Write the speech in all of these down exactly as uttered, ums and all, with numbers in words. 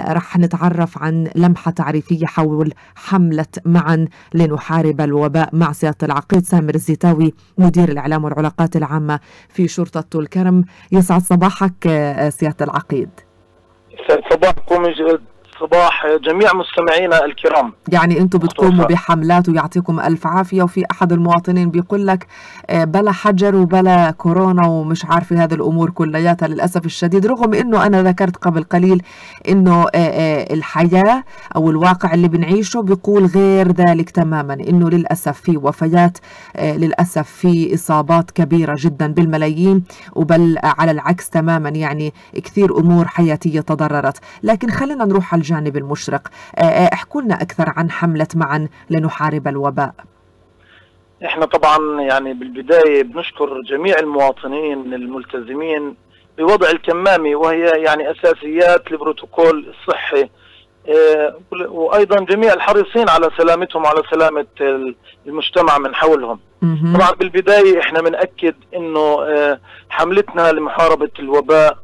رح نتعرف عن لمحة تعريفية حول حملة معا لنحارب الوباء مع سيادة العقيد سامر الزيتاوي مدير الإعلام والعلاقات العامة في شرطة طول كرم. يسعد صباحك سيادة العقيد. صباحكم، صباح جميع مستمعينا الكرام. يعني انتم بتقوموا بحملات ويعطيكم الف عافيه، وفي احد المواطنين بيقول لك بلا حجر وبلا كورونا ومش عارفه هذه الامور كلياتها للاسف الشديد، رغم انه انا ذكرت قبل قليل انه الحياه او الواقع اللي بنعيشه بيقول غير ذلك تماما، انه للاسف في وفيات، للاسف في اصابات كبيره جدا بالملايين، وبل على العكس تماما يعني كثير امور حياتيه تضررت. لكن خلينا نروح على الجانب المشرق، احكوا لنا أكثر عن حملة معا لنحارب الوباء. احنا طبعا يعني بالبداية بنشكر جميع المواطنين الملتزمين بوضع الكمامة، وهي يعني أساسيات لبروتوكول الصحي، وأيضا جميع الحريصين على سلامتهم وعلى سلامة المجتمع من حولهم. طبعا بالبداية احنا بنأكد انه حملتنا لمحاربة الوباء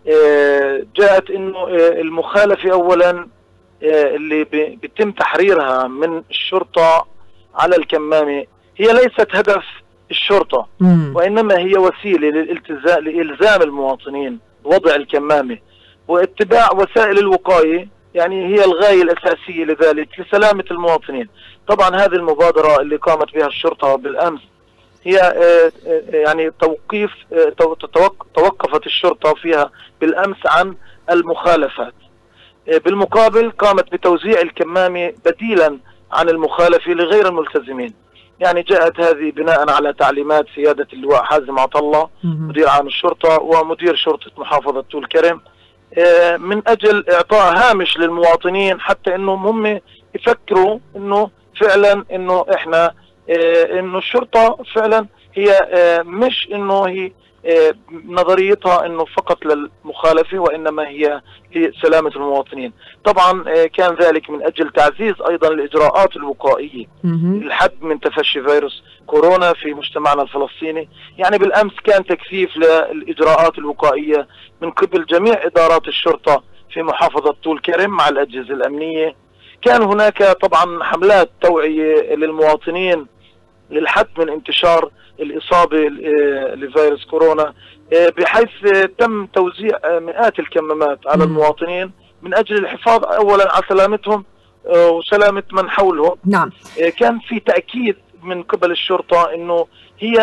جاءت انه المخالفة اولا اللي بيتم تحريرها من الشرطة على الكمامة هي ليست هدف الشرطة، وانما هي وسيلة للالتزام لإلزام المواطنين بوضع الكمامة واتباع وسائل الوقاية، يعني هي الغاية الأساسية لذلك لسلامة المواطنين. طبعا هذه المبادرة اللي قامت بها الشرطة بالأمس هي يعني توقيف توقفت الشرطة فيها بالأمس عن المخالفات، بالمقابل قامت بتوزيع الكمامة بديلا عن المخالفة لغير الملتزمين. يعني جاءت هذه بناء على تعليمات سيادة اللواء حازم عطلة مدير عام الشرطة ومدير شرطة محافظة طول كرم، من أجل إعطاء هامش للمواطنين حتى إنهم هم يفكروا إنه فعلا إنه إحنا إنه الشرطة فعلا هي مش إنه هي نظريتها إنه فقط للمخالفة، وإنما هي لسلامة المواطنين. طبعا كان ذلك من أجل تعزيز أيضا الإجراءات الوقائية للحد من تفشي فيروس كورونا في مجتمعنا الفلسطيني. يعني بالأمس كان تكثيف للإجراءات الوقائية من قبل جميع إدارات الشرطة في محافظة طول كرم مع الأجهزة الأمنية. كان هناك طبعا حملات توعية للمواطنين للحد من انتشار الإصابة لفيروس كورونا، بحيث تم توزيع مئات الكمامات على المواطنين من أجل الحفاظ أولا على سلامتهم وسلامة من حولهم. نعم. كان في تأكيد من قبل الشرطة إنه هي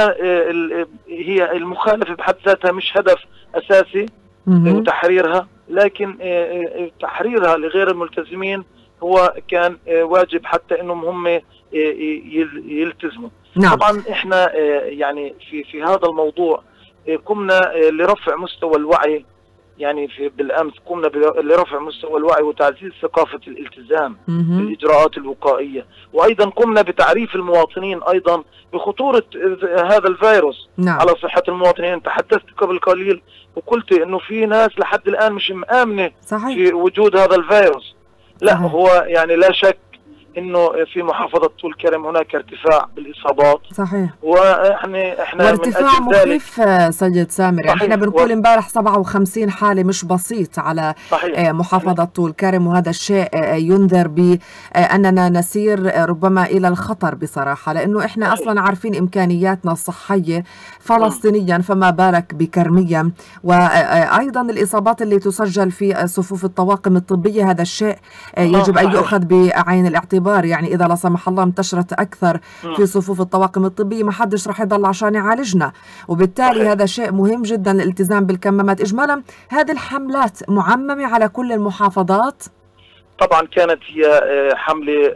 هي المخالفة بحد ذاتها مش هدف أساسي وتحريرها، لكن تحريرها لغير الملتزمين هو كان واجب حتى إنهم هم يلتزموا. نعم. طبعا احنا يعني في في هذا الموضوع قمنا لرفع مستوى الوعي، يعني في بالامس قمنا لرفع مستوى الوعي وتعزيز ثقافه الالتزام بالاجراءات الوقائيه، وايضا قمنا بتعريف المواطنين ايضا بخطوره هذا الفيروس. نعم. على صحه المواطنين. تحدثت قبل قليل وقلت انه في ناس لحد الان مش مآمنه في وجود هذا الفيروس. لا. صحيح. هو يعني لا شك انه في محافظة طول كرم هناك ارتفاع بالاصابات. صحيح. واحنا احنا وارتفاع مخيف سيد سامر. يعني احنا بنقول امبارح سبعة وخمسين حالة، مش بسيط على صحيح. محافظة صحيح. طول كرم، وهذا الشيء ينذر بأننا نسير ربما إلى الخطر بصراحة، لأنه احنا صحيح. أصلا عارفين إمكانياتنا الصحية فلسطينيا فما بالك بكرميا، وأيضا الإصابات اللي تسجل في صفوف الطواقم الطبية، هذا الشيء يجب أن يؤخذ بعين الاعتبار. يعني إذا لا سمح الله انتشرت أكثر في صفوف الطواقم الطبية ما حدش رح يضل عشان يعالجنا، وبالتالي صحيح. هذا شيء مهم جدا الالتزام بالكمامات. إجمالا هذه الحملات معممة على كل المحافظات؟ طبعا كانت هي حملة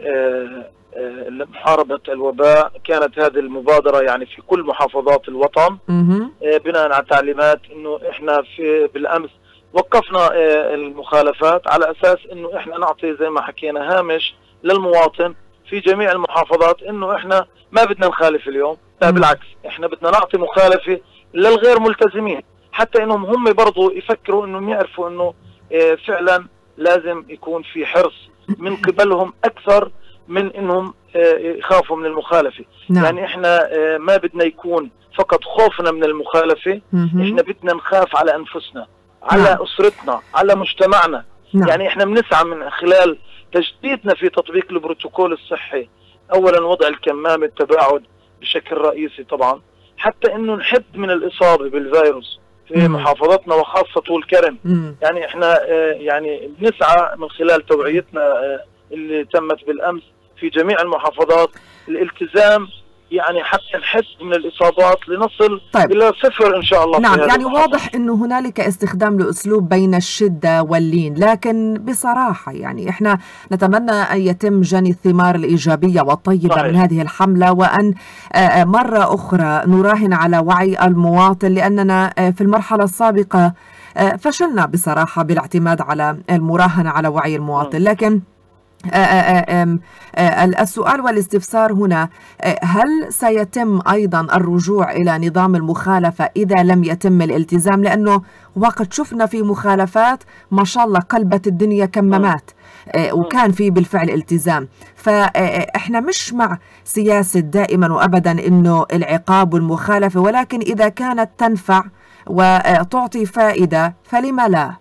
لمحاربة الوباء، كانت هذه المبادرة يعني في كل محافظات الوطن بناء على تعليمات إنه إحنا في بالأمس وقفنا المخالفات على أساس إنه إحنا نعطي زي ما حكينا هامش للمواطن في جميع المحافظات انه احنا ما بدنا نخالف اليوم، لا بالعكس احنا بدنا نعطي مخالفة للغير ملتزمين حتى انهم هم برضو يفكروا انهم يعرفوا انه اه فعلا لازم يكون في حرص من قبلهم اكثر من انهم اه يخافوا من المخالفة. نعم. يعني احنا اه ما بدنا يكون فقط خوفنا من المخالفة، احنا بدنا نخاف على انفسنا، على نعم. اسرتنا، على مجتمعنا. نعم. يعني احنا بنسعى من خلال تجديدنا في تطبيق البروتوكول الصحي، اولا وضع الكمامة، التباعد بشكل رئيسي طبعا، حتى انه نحد من الاصابة بالفيروس في مم. محافظتنا وخاصة طول كرم. مم. يعني احنا اه يعني بنسعى من خلال توعيتنا اه اللي تمت بالامس في جميع المحافظات الالتزام، يعني حتى نحد من الإصابات لنصل طيب. إلى صفر إن شاء الله. نعم، يعني واضح أنه هنالك استخدام لأسلوب بين الشدة واللين، لكن بصراحة يعني إحنا نتمنى أن يتم جني الثمار الإيجابية والطيبة صحيح. من هذه الحملة، وأن مرة أخرى نراهن على وعي المواطن، لأننا في المرحلة السابقة فشلنا بصراحة بالاعتماد على المراهنة على وعي المواطن. لكن السؤال والاستفسار هنا، هل سيتم أيضا الرجوع إلى نظام المخالفة إذا لم يتم الالتزام؟ لأنه وقت شفنا في مخالفات ما شاء الله قلبت الدنيا كمامات وكان في بالفعل التزام. فإحنا مش مع سياسة دائما وأبدا إنه العقاب والمخالفة، ولكن إذا كانت تنفع وتعطي فائدة فلما لا؟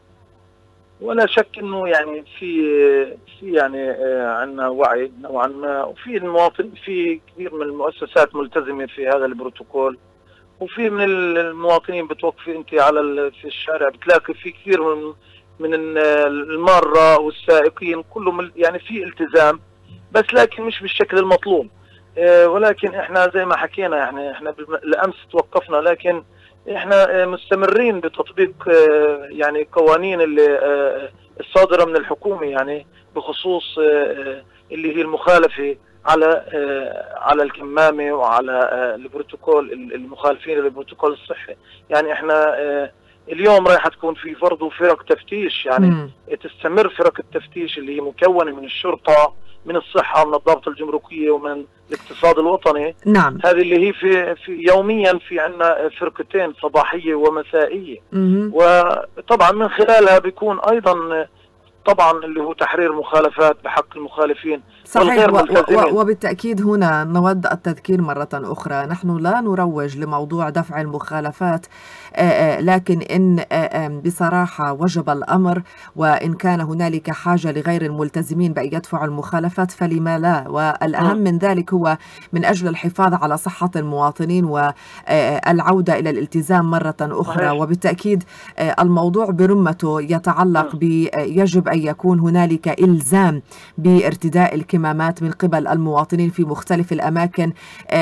ولا شك انه يعني في في يعني عندنا وعي نوعا ما، وفي المواطن في كثير من المؤسسات ملتزمه في هذا البروتوكول، وفي من المواطنين بتوقفي انت على في الشارع بتلاقي في كثير من من المارة والسائقين كلهم يعني في التزام، بس لكن مش بالشكل المطلوب. ولكن احنا زي ما حكينا يعني احنا بالامس توقفنا، لكن احنا مستمرين بتطبيق يعني قوانين اللي الصادرة من الحكومة، يعني بخصوص اللي هي المخالفة على على الكمامة وعلى البروتوكول، المخالفين للبروتوكول الصحي. يعني احنا اليوم رايحة تكون في برضه فرق تفتيش، يعني م. تستمر فرق التفتيش اللي هي مكونة من الشرطة، من الصحة، من الضابطة الجمركية، ومن الاقتصاد الوطني. نعم. هذه اللي هي في, في يوميا في عندنا فرقتين صباحية ومسائية، م- وطبعا من خلالها بيكون أيضا طبعا اللي هو تحرير مخالفات بحق المخالفين صحيح. و- و- وبالتأكيد هنا نود التذكير مرة أخرى، نحن لا نروج لموضوع دفع المخالفات، آآ لكن إن آآ بصراحة وجب الأمر، وإن كان هنالك حاجة لغير الملتزمين بأن يدفعوا المخالفات فلما لا. والأهم من ذلك هو من أجل الحفاظ على صحة المواطنين والعودة إلى الالتزام مرة أخرى. وبالتأكيد الموضوع برمته يتعلق بيجب أن يكون هنالك إلزام بارتداء الكمامات من قبل المواطنين في مختلف الأماكن،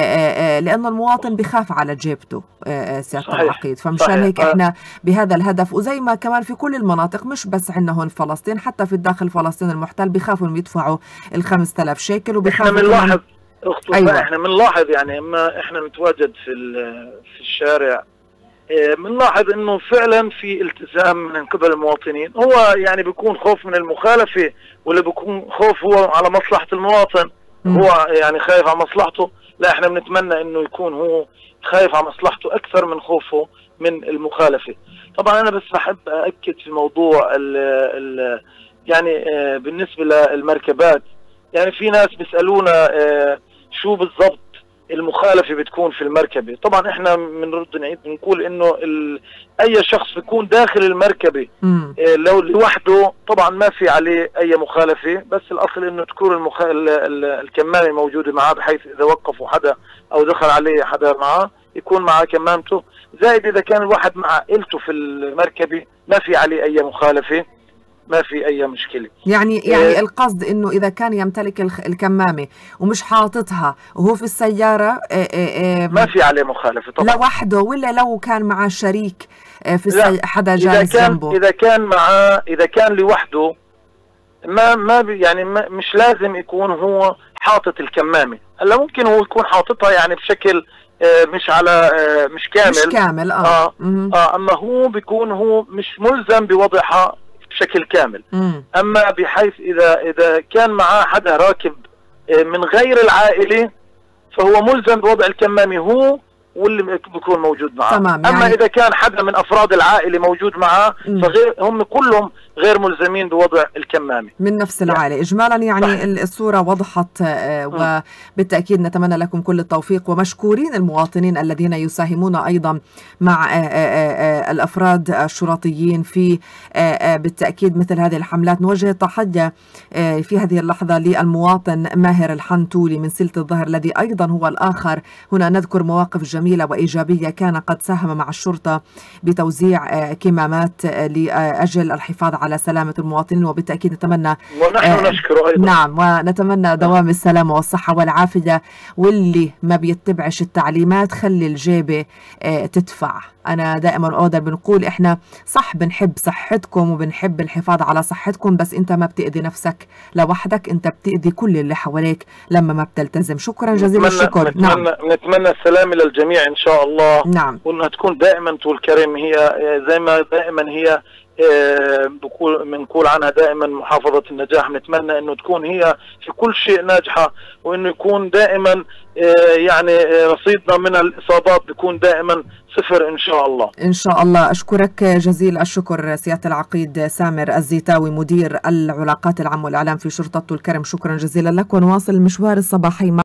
لأن المواطن بخاف على جيبته سيادة العقيد. فمشان هيك احنا بهذا الهدف، وزي ما كمان في كل المناطق مش بس عندنا هون فلسطين، حتى في الداخل فلسطين المحتل بيخافوا انهم يدفعوا الخمسة آلاف شيكل، وبيخافوا احنا بنلاحظ اخت أيوة. احنا بنلاحظ يعني اما احنا نتواجد في في الشارع بنلاحظ انه فعلا في التزام من قبل المواطنين. هو يعني بيكون خوف من المخالفة، ولا بيكون خوف هو على مصلحة المواطن، م. هو يعني خايف على مصلحته. لا، احنا بنتمنى انه يكون هو خايف على مصلحته اكثر من خوفه من المخالفة. طبعا انا بس بحب اكد في موضوع ال ال يعني بالنسبة للمركبات، يعني في ناس بيسألونا شو بالضبط المخالفة بتكون في المركبة. طبعا احنا بنرد نعيد بنقول انه اي شخص بيكون داخل المركبة اه لو لوحده طبعا ما في عليه اي مخالفة، بس الاصل انه تكون المخ... الكمامة موجودة معاه، بحيث اذا وقفوا حدا او دخل عليه حدا معاه يكون معاه كمامته. زائد اذا كان الواحد مع عائلته في المركبة ما في عليه اي مخالفة، ما في أي مشكلة. يعني يعني إيه القصد إنه إذا كان يمتلك الكمامة ومش حاططها وهو في السيارة إيه إيه ما في عليه مخالفة طبعا، لوحده، ولا لو كان معه شريك في السي... حدا جالس إذا كان جنبه. إذا كان معاه إذا كان لوحده ما ما يعني ما مش لازم يكون هو حاطط الكمامة. هلا ممكن هو يكون حاططها يعني بشكل مش على مش كامل مش كامل اه, آه, آه أما هو بيكون هو مش ملزم بوضعها بشكل كامل. مم. اما بحيث اذا اذا كان معاه حدا راكب من غير العائله فهو ملزم بوضع الكمامه هو واللي بيكون موجود معاه. تمام. اما يعني اذا كان حدا من افراد العائله موجود معاه فغير هم كلهم غير ملزمين بوضع الكمامة من نفس العائلة. يعني إجمالا يعني صحيح. الصورة وضحت، وبالتأكيد نتمنى لكم كل التوفيق، ومشكورين المواطنين الذين يساهمون أيضا مع الأفراد الشرطيين في بالتأكيد مثل هذه الحملات. نوجه التحية في هذه اللحظة للمواطن ماهر الحنتولي من سلة الظهر الذي أيضا هو الآخر. هنا نذكر مواقف جميلة وإيجابية، كان قد ساهم مع الشرطة بتوزيع كمامات لأجل الحفاظ على سلامة المواطنين، وبالتأكيد نتمنى ونحن نشكره أيضا. نعم، ونتمنى دوام السلامة والصحة والعافية. واللي ما بيتبعش التعليمات خلي الجيبة تدفع. أنا دائما أقدر بنقول إحنا صح بنحب صحتكم وبنحب الحفاظ على صحتكم، بس أنت ما بتأذي نفسك لوحدك، أنت بتأذي كل اللي حواليك لما ما بتلتزم. شكرا جزيلا الشكر. نتمنى, نعم. نتمنى السلام للجميع إن شاء الله. نعم. وأنها تكون دائما طول كريم، هي زي ما دائما هي بنقول عنها دائما محافظة النجاح. نتمنى أنه تكون هي في كل شيء ناجحة، وأنه يكون دائما يعني رصيدنا من الإصابات بيكون دائما صفر إن شاء الله. إن شاء الله. أشكرك جزيل الشكر سيادة العقيد سامر الزيتاوي مدير العلاقات العامة والإعلام في شرطة طول كرم. شكرا جزيلا لك، ونواصل المشوار الصباحي.